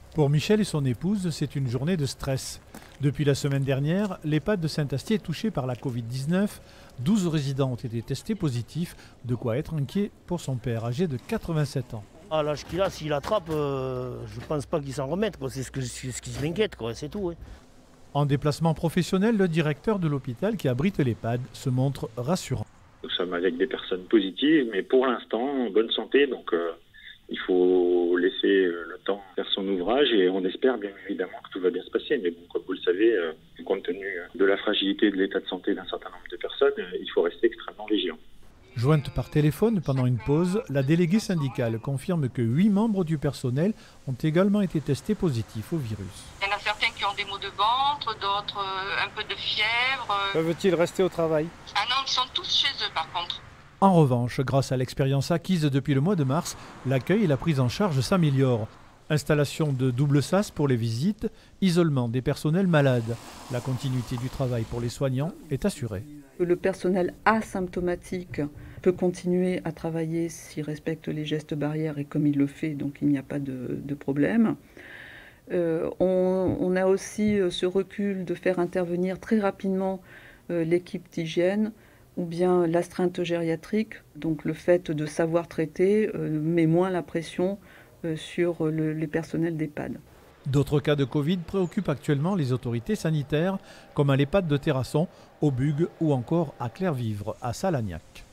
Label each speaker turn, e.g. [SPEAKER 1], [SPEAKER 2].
[SPEAKER 1] Pour Michel et son épouse, c'est une journée de stress. Depuis la semaine dernière, l'EHPAD de Saint-Astier est touché par la Covid-19. 12 résidents ont été testés positifs, de quoi être inquiet pour son père, âgé de 87 ans.
[SPEAKER 2] À l'âge qu'il a, s'il attrape, je pense pas qu'il s'en remette, quoi. C'est ce qui m'inquiète, quoi. C'est tout. Hein.
[SPEAKER 1] En déplacement professionnel, le directeur de l'hôpital qui abrite l'EHPAD se montre rassurant.
[SPEAKER 3] Nous sommes avec des personnes positives, mais pour l'instant en bonne santé, donc il faut laisser le temps faire son ouvrage et on espère bien évidemment que tout va bien se passer. Mais bon, comme vous le savez, compte tenu de la fragilité de l'état de santé d'un certain nombre de personnes, il faut rester extrêmement vigilant.
[SPEAKER 1] Jointe par téléphone pendant une pause, la déléguée syndicale confirme que 8 membres du personnel ont également été testés positifs au virus.
[SPEAKER 4] Il y en a certains qui ont des maux de ventre, d'autres un peu de fièvre.
[SPEAKER 5] Peuvent-ils rester au travail?
[SPEAKER 4] Ah non, ils sont tous chez eux par contre.
[SPEAKER 1] En revanche, grâce à l'expérience acquise depuis le mois de mars, l'accueil et la prise en charge s'améliorent. Installation de double sas pour les visites, isolement des personnels malades. La continuité du travail pour les soignants est assurée.
[SPEAKER 6] Le personnel asymptomatique peut continuer à travailler s'il respecte les gestes barrières et comme il le fait, donc il n'y a pas de problème. On a aussi ce recul de faire intervenir très rapidement l'équipe d'hygiène ou bien l'astreinte gériatrique, donc le fait de savoir traiter met moins la pression sur les personnels d'EHPAD.
[SPEAKER 1] D'autres cas de Covid préoccupent actuellement les autorités sanitaires, comme à l'EHPAD de Terrasson, au Bugue ou encore à Clairvivre, à Salagnac.